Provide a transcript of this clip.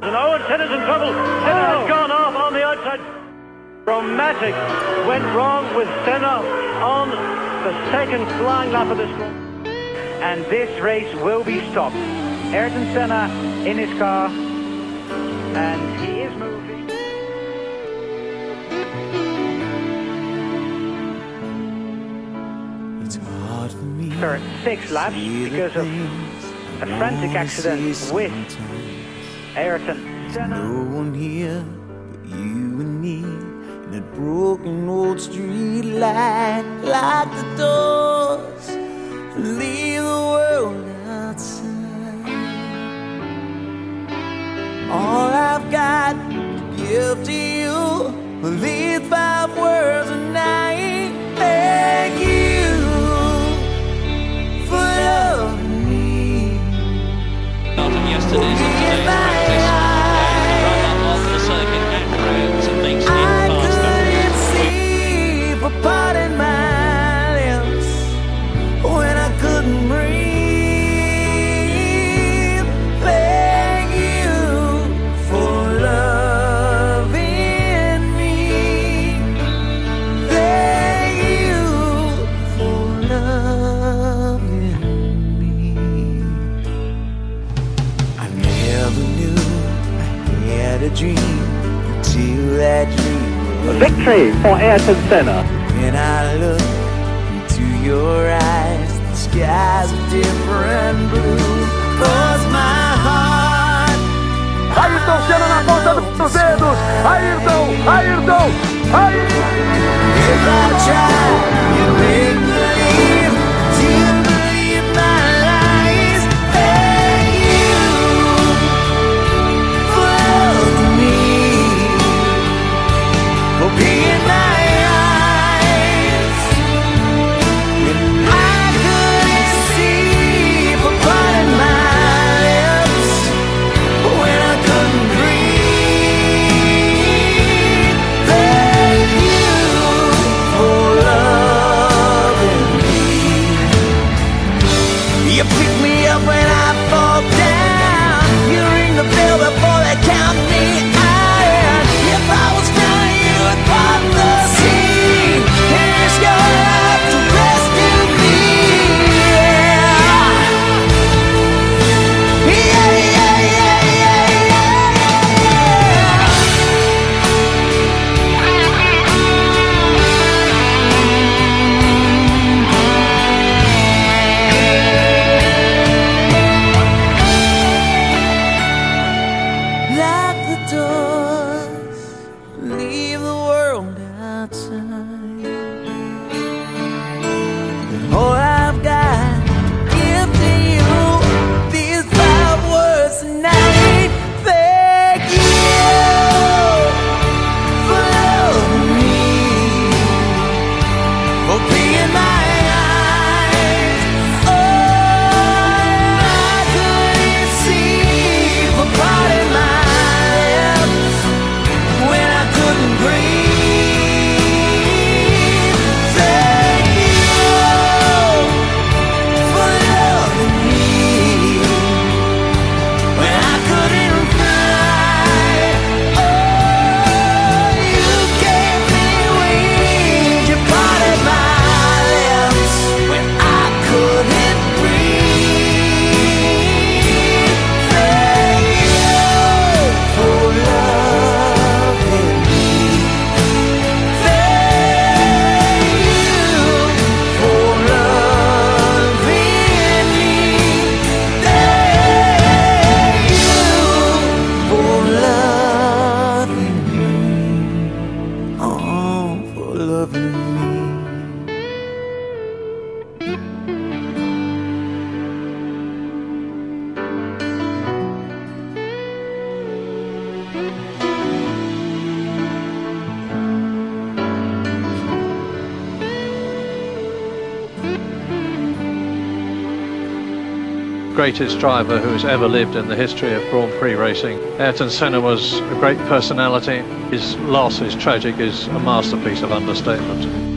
And Owen Senna's in trouble. Senna has gone off on the outside. Dramatic went wrong with Senna on the second flying lap of this one. And this race will be stopped. Ayrton Senna in his car, and he is moving. It's hard for me For 6 laps because of a frantic accident with Ayrton Senna. No one here but you and me in that broken old street light. Lock the doors, leave the world outside. All I've got to give to you are these 5 words, and I thank you for loving me. Started yesterday's and today's practice. Run up on the circuit at rounds and makes it faster. I couldn't see for part in my lips when I couldn't breathe. Thank you for loving me. Thank you for loving me. I never knew I had a dream until that dream was Victory for Ayrton Senna. when I look into your eyes, the sky's a different blue. 'Cause my heart, Ayrton Senna na ponta dos dedos. Ayrton. if I try, you make believe, till believe my lies. Thank you for loving me, for being my eyes. And I couldn't see for parting my lips when I couldn't breathe. Thank you for loving me. You pick me up when I fall down. You ring the bell before they count me out. If I was drowning, you would part the sea and risk your life to rescue me. Yeah, yeah, yeah, yeah, Lock the doors, leave the world outside. And all I've got to give to you, these 5 words tonight. Thank you for loving me, for being my eyes. Oh, I couldn't see for parting my lips when I couldn't breathe. Thank you for loving me when I couldn't fly. Oh, you gave me wings, you parted my lips when I couldn't breathe. Thank you for loving me. Thank you for loving me. Thank you for loving me. Oh, for loving me. Greatest driver who has ever lived in the history of Grand Prix racing. Ayrton Senna was a great personality. His loss is tragic, is a masterpiece of understatement.